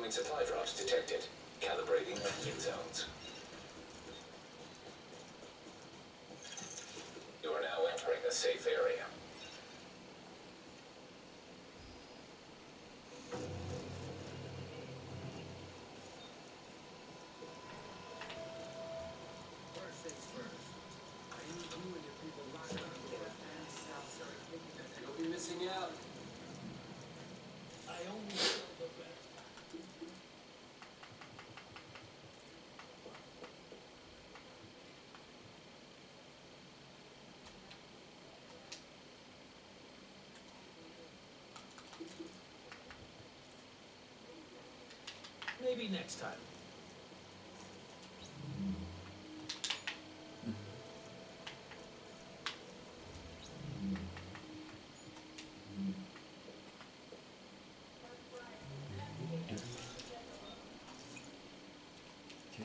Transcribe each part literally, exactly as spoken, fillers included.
incoming supply drops detected. Calibrating landing zones. You are now entering a safe area. First things first. I need you and your people locked down north and south. You'll be missing out. I only sell the best. Maybe next time. Okay.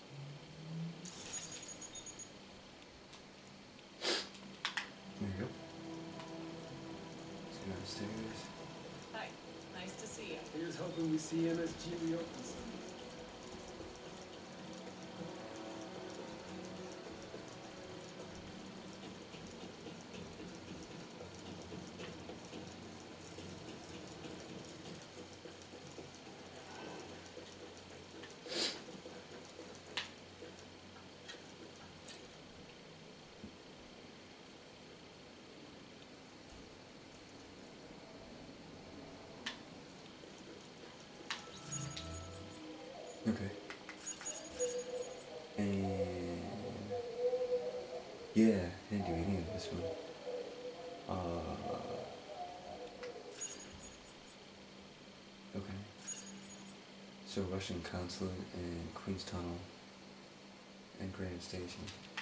There you go. Let's go downstairs. Hi, nice to see you. Here's hoping we see M S G reopen soon. Okay. And yeah, I didn't do any of this one. Uh, okay. So Russian consulate and Queens Tunnel and Grand Station.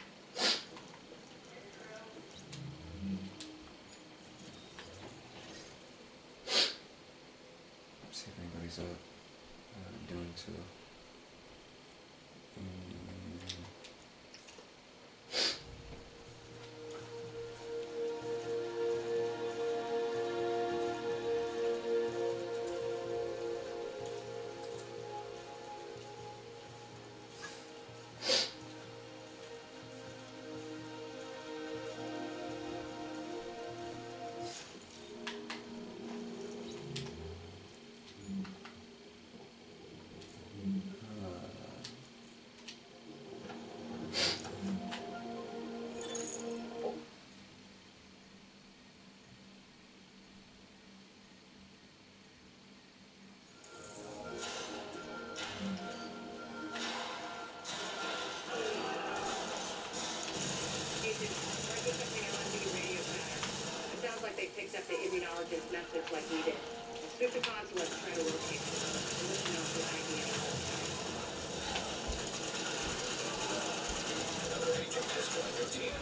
See if anybody's up uh, doing so. Mm. It sounds like they picked up the immunologist message like we did. Scoop the consulate and try to locate them. And let them know if there's I D N. Another agent has joined your team.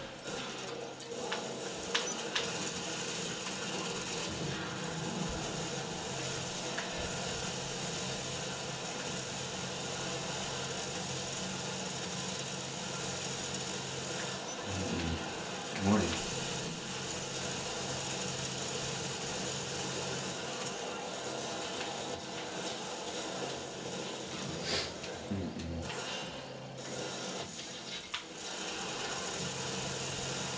Good morning. Mm-mm.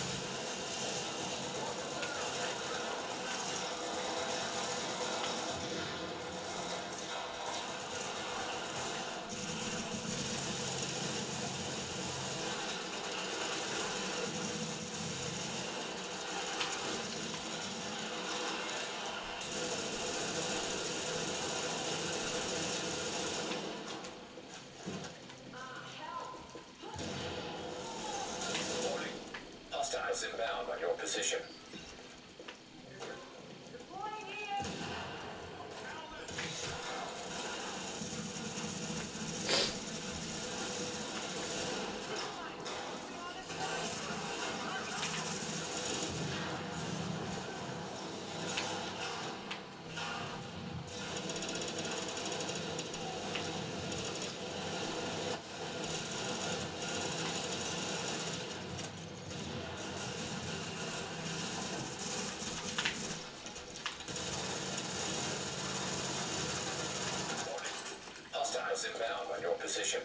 position.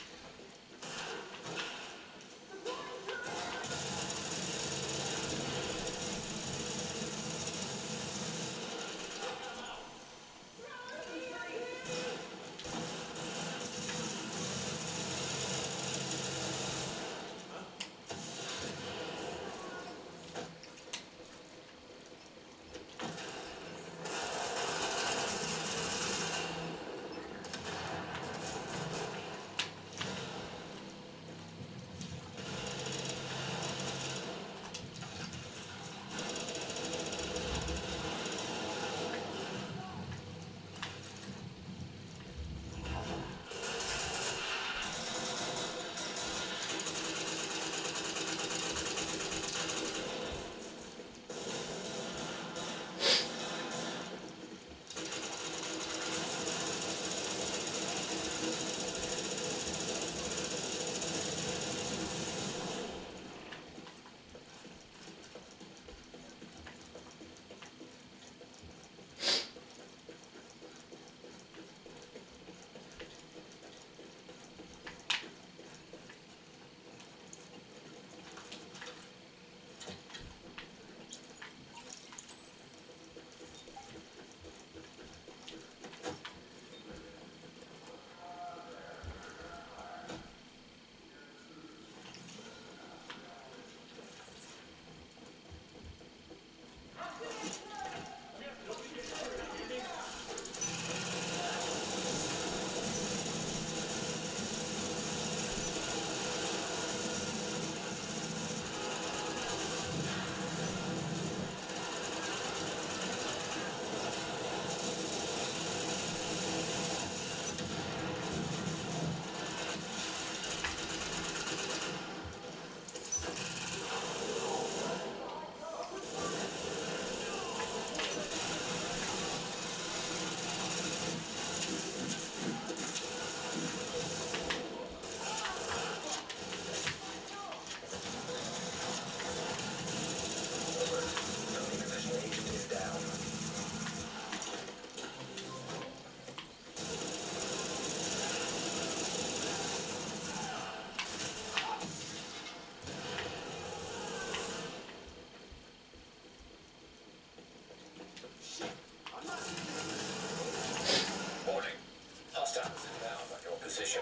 Position.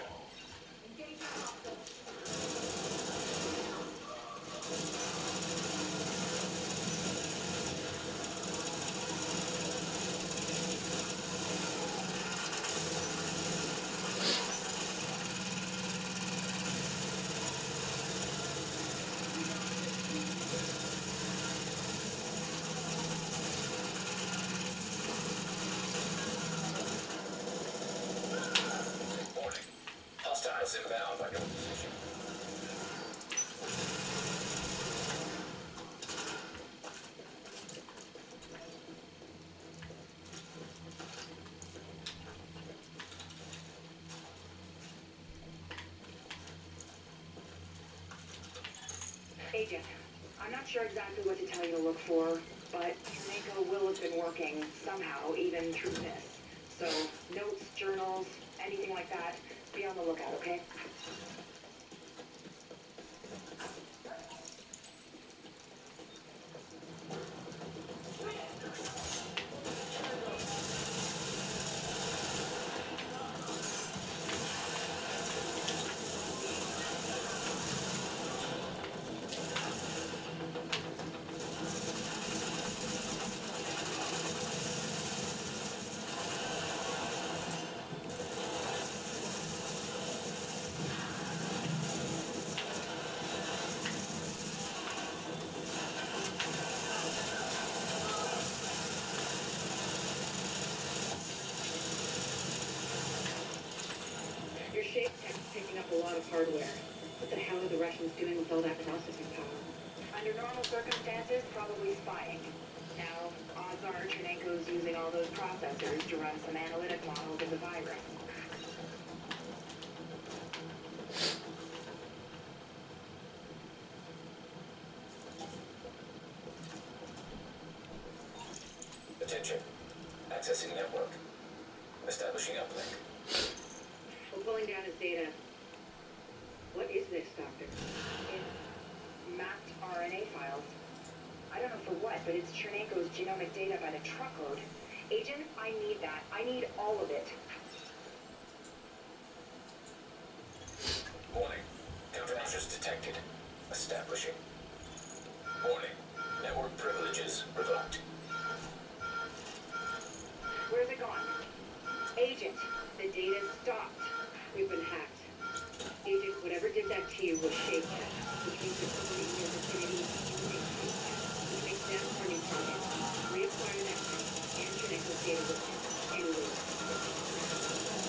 Warning. Hostiles inbound on your position. Agent, I'm not sure exactly what to tell you to look for, but Ternenko will have been working somehow, even through this. So, notes, journals, anything like that, be on the lookout, okay? Your shape tech's picking up a lot of hardware. What the hell are the Russians doing with all that processing power? Under normal circumstances, probably spying. Now, odds are Ternenko's using all those processors to run some analytic models of the virus. Attention. Accessing network. Establishing uplink. We're pulling down his data. What is this, Doctor? It's mapped R N A files. I don't know for what, but it's Chernenko's genomic data by the truckload. Agent, I need that. I need all of it. Warning. Countermeasures detected. Establishing. Warning. Network privileges revoked. Where's it gone? Agent, the data stopped. We've been hacked. Agent, whatever did that to you was shaped, which means that somebody in your vicinity which makes them our new target. Reacquire that thing and Chernenko's data with it. Anyway.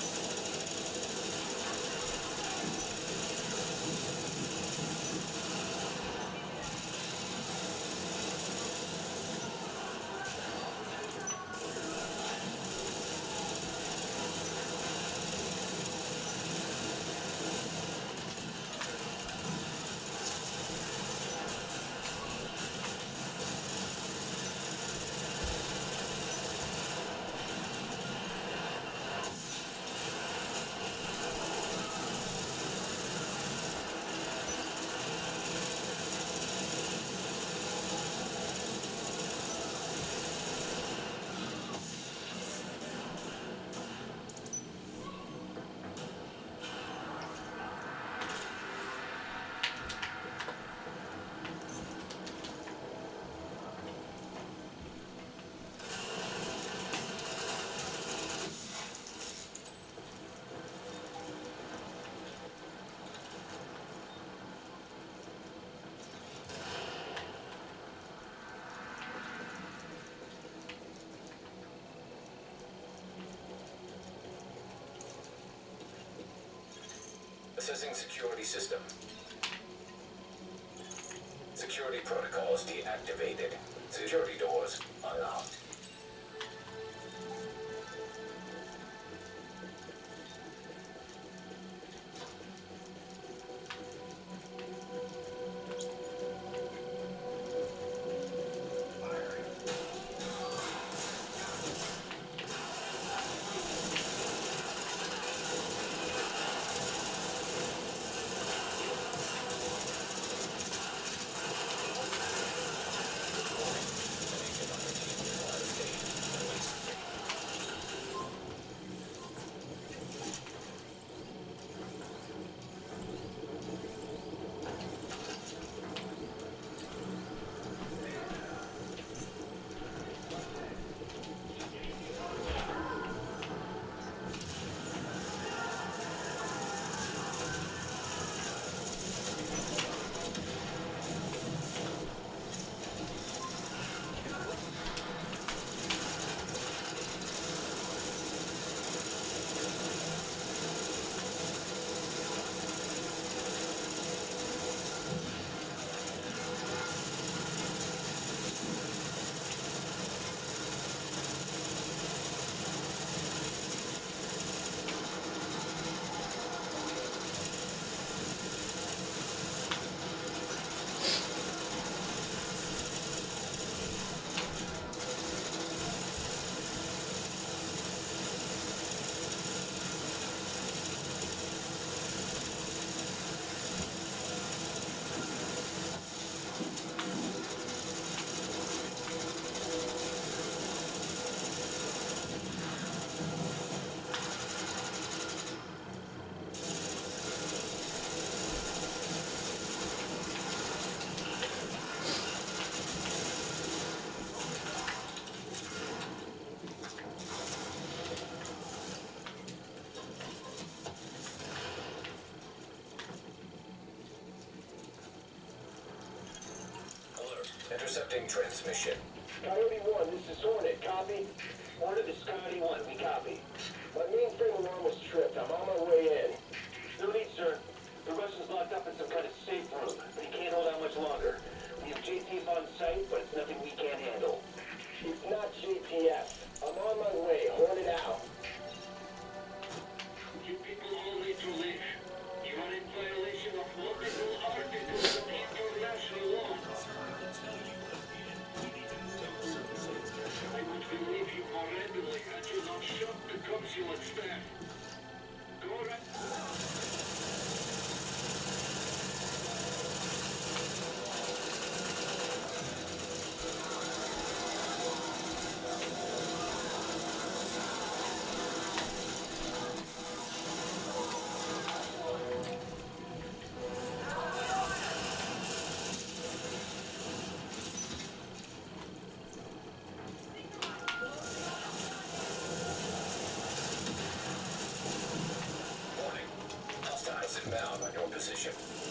Assessing security system. Security protocols deactivated. Security doors unlocked. Intercepting transmission. Coyote one, this is Hornet. Copy? Hornet, this is Coyote one. We copy. My mainframe alarm was tripped. I'm on my way in. No need, sir. The Russian's locked up in some kind of safe room, but he can't hold out much longer. We have J T F on site, but it's nothing we can't handle. It's not J T F. I'm on my way. Hornet out. You people all need to leave. You are in violation of multiple articles of international law. I would believe you more readily had you not shot the cops you would stand. Go right. position.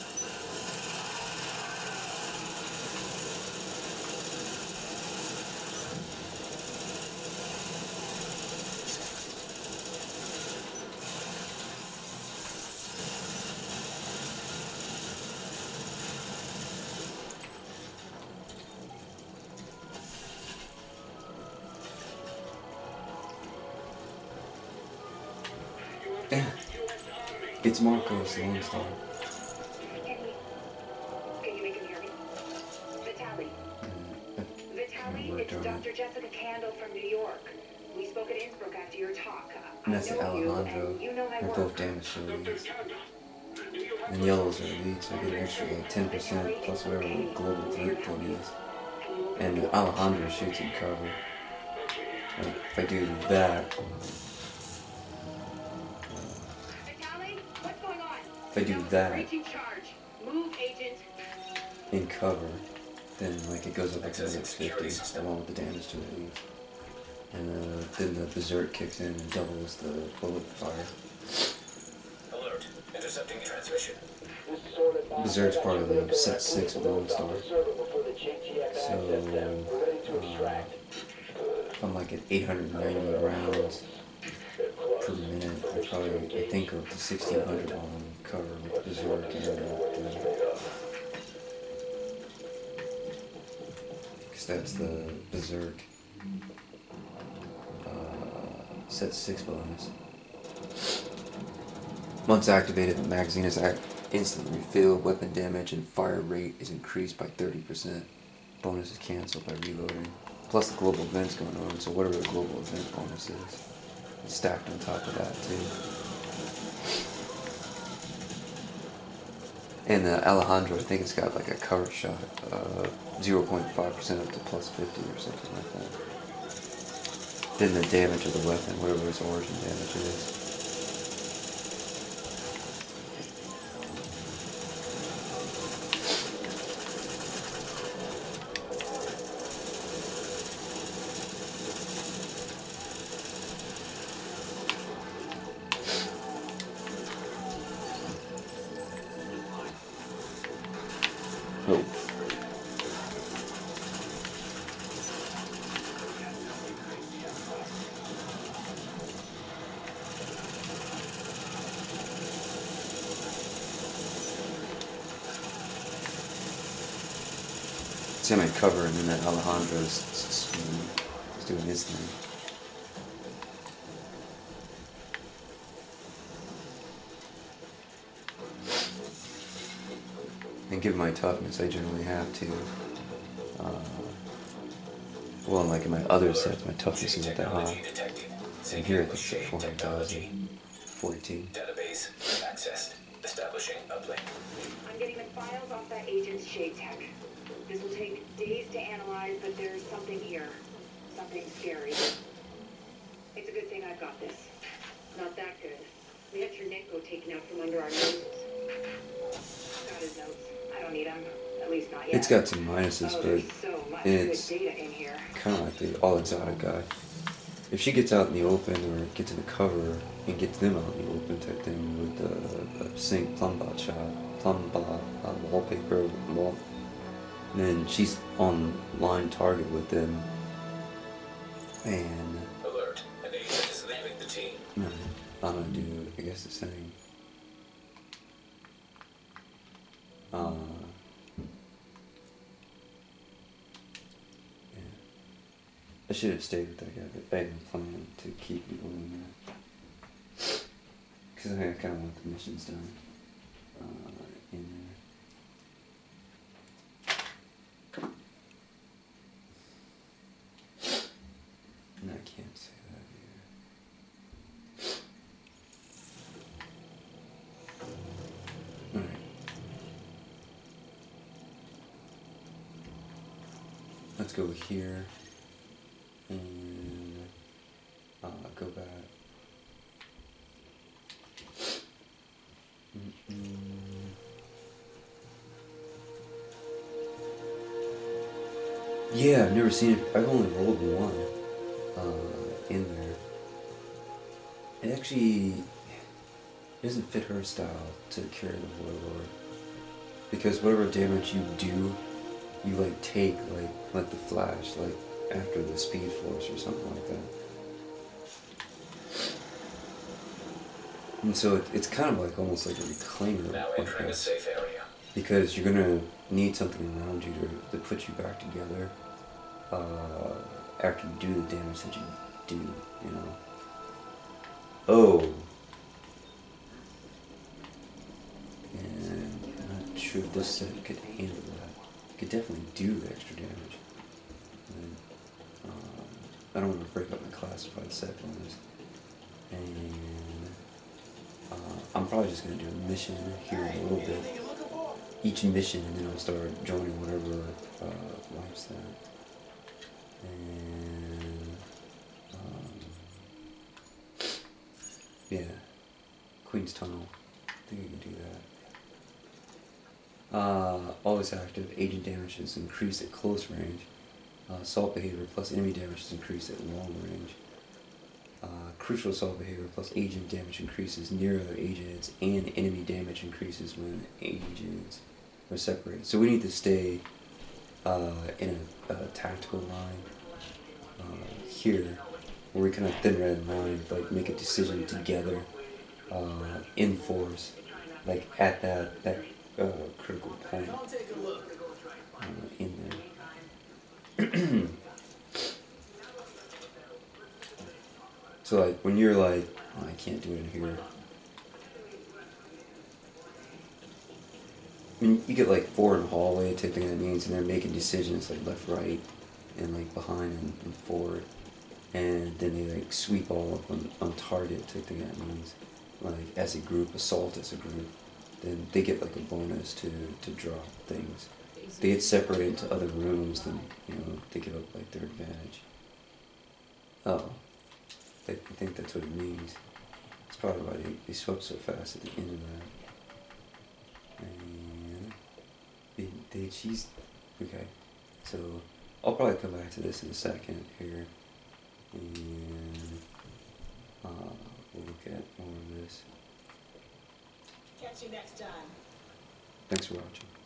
Yeah. It's Marcos, Lone Star. Can you, can you make him hear me? Vitaly. Vitaly, it's Doctor Jessica Candle from New York. We spoke at Innsbruck after your talk. And that's I know you, Alejandro. and you know my They're work. both damage to elites. And yellows are elites, so they get an extra like ten percent plus whatever the global elite thing is. And Alejandro shoots in cover. Like, if I do that, Vitaly, what's going on? if I do that Breaching charge. Move, agent. in cover, then like it goes up like to fifty along with the damage to the elites. And uh, then the berserk kicks in and doubles the bullet fire. Alert. Intercepting transmission. This is Hornet Bob. Berserk's I got part your of the radar. set I six pulled of the Lone notes off Star. the server before the J T F So, accessed them. We're ready to uh, extract. If I'm like at eight hundred ninety rounds They're close. per minute, I probably, I think, go up to sixteen hundred on cover with Berserk and uh, because that's the Berserk uh, set six bonus. Once activated, the magazine is act instantly refilled, weapon damage and fire rate is increased by thirty percent. Bonus is cancelled by reloading. Plus the global event's going on, so whatever the global event bonus is, it's stacked on top of that too. And the Alejandro, I think it's got like a cover shot, uh, zero point five percent up to plus fifty or something like that. Then the damage of the weapon, whatever its origin damage is. Oh. See, I'm in cover, and then that Alejandro is, is, is doing his thing. And given my toughness, I generally have to. Uh, well, like in my other sets, my toughness isn't that high. And here I think it's at four hundred thousand. forty-two. Database accessed. Establishing uplink. I'm getting the files off that agent's shade tech. This will take days to analyze, but there's something here. Something scary. It's a good thing I've got this. Not that good. We had Chernenko taken out from under our noses. Got his notes. I don't need them. At least not yet. It's got some minuses, Oh, but there's so much it's good data in here. kind of like the all exotic guy. If she gets out in the open or gets in the cover and gets them out in the open type thing with uh, a sync plumbot shot, plumbot uh, wallpaper, wall, then she's on line target with them, and Alert. An agent is leaving the team. no, I'm gonna do I guess the same. Uh, yeah. I should have stayed with that guy, but I didn't plan to keep people in there. Because I kind of want the missions done uh, in there. And I can't say that either. Alright. Let's go here and uh, go back. Mm-mm. Yeah, I've never seen it. I've only rolled one uh, in there. It actually, doesn't fit her style to carry the Warlord. Because whatever damage you do, you like take like like the Flash, like after the Speed Force or something like that. And so it, it's kind of like almost like a reclaimer. Now like entering a that. safe area. Because you're gonna need something around you to, to put you back together uh, after you do the damage that you do, you know. Oh. And I'm not sure if this set could handle that. It could definitely do the extra damage. And, um, I don't want to break up my classified set on this. And uh, I'm probably just going to do a mission here in a little bit. Each mission, and then I'll start joining whatever uh, wipes that. And um, yeah, Queen's Tunnel. I think you can do that. Uh, always active. Agent damage is increased at close range. Uh, assault behavior plus enemy damage is increased at long range. Uh, crucial assault behavior plus agent damage increases near other agents, and enemy damage increases when agents are separated. So we need to stay uh, in a, a tactical line uh, here, where we kind of thin red line, like make a decision together uh, in force, like at that that uh, critical point uh, in there. So like when you're like, oh, I can't do it in here. I mean, you get like four in the hallway type thing, that means, and they're making decisions like left, right, and like behind and, and forward, and then they like sweep all up on, on target type thing, that means, like as a group, assault as a group, then they get like a bonus to, to drop things. If they get separated into other rooms, then, you know, they give up like their advantage. Oh. I think that's what it means. That's probably why they, they swept so fast at the end of that. And they, they she's okay. So I'll probably come back to this in a second here, and uh, we'll look at more of this. Catch you next time. Thanks for watching.